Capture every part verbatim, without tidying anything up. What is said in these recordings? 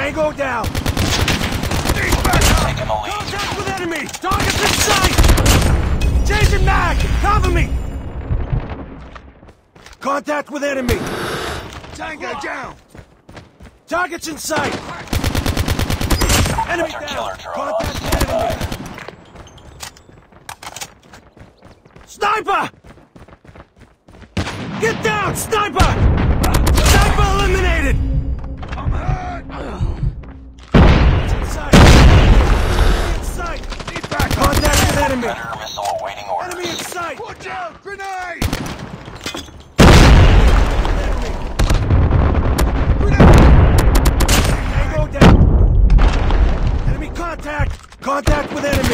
Tango down! Taking the lead. Contact with enemy! Target's in sight! Changing mag! Cover me! Contact with enemy! Tango down! Target's in sight! Enemy Hunter down! killer drone Contact with standby. enemy! Sniper! Get down! Sniper! Sniper eliminated! I'm hurt! It's in sight! In sight! Need back! Contact with enemy! Predator missile awaiting orders. Enemy in sight! Watch out! Grenade! Enemy! Grenade! Tango down! Enemy contact! Contact with enemy!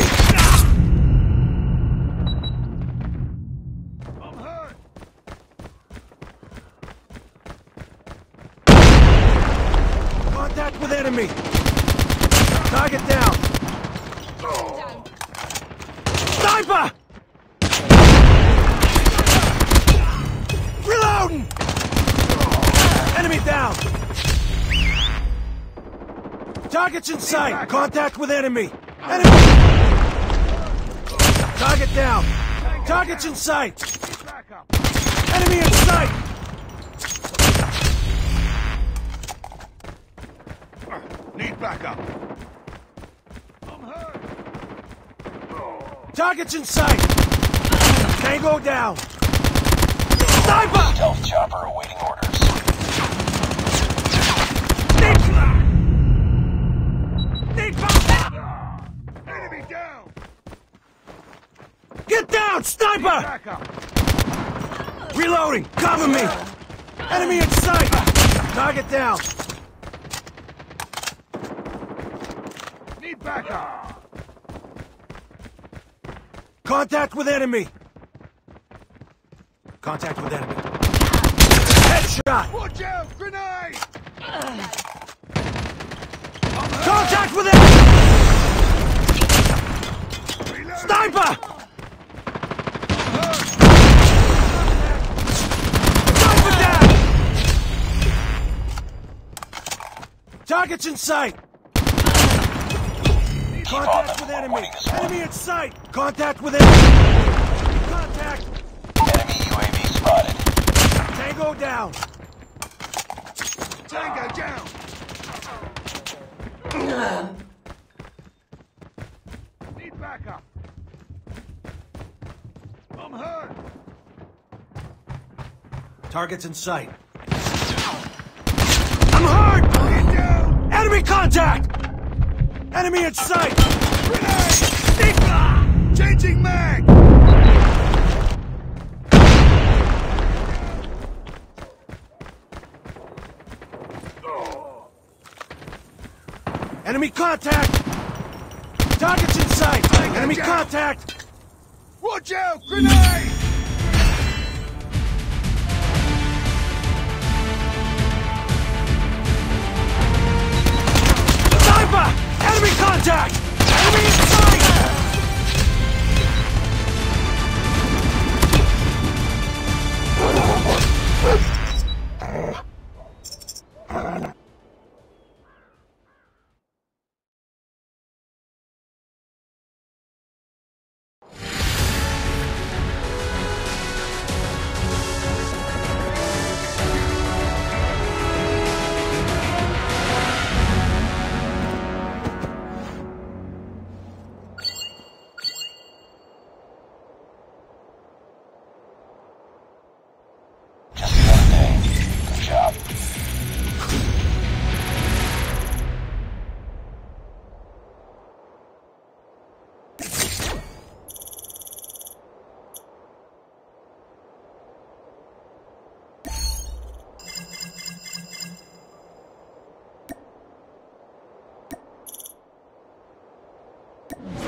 I'm hurt! Contact with enemy! Target down! Sniper! Reloading! Enemy down! Target's in sight! Contact with enemy! Enemy! Target down! Target's in sight! Enemy in sight! Need backup! I'm hurt! Target's in sight! Tango down! Sniper! Stealth chopper awaiting orders. Need backup! Enemy down! Get down, sniper! Reloading! Cover me! Enemy in sight! Target down! Need backup! Contact with enemy! Contact with enemy. Headshot! Watch out! Grenade! Contact with enemy! Sniper! Sniper down! Target's in sight! Contact with enemy! Enemy in sight! Contact with enemy! Contact! Enemy U A V spotted. Tango down! Tango down! Need backup! I'm hurt! Target's in sight. I'm hurt! Get down! Enemy contact! Enemy in sight! Grenade! Changing mag! Enemy contact! Target's in sight! Enemy contact! Watch out! Grenade! Sniper! Enemy contact! Enemy in sight! You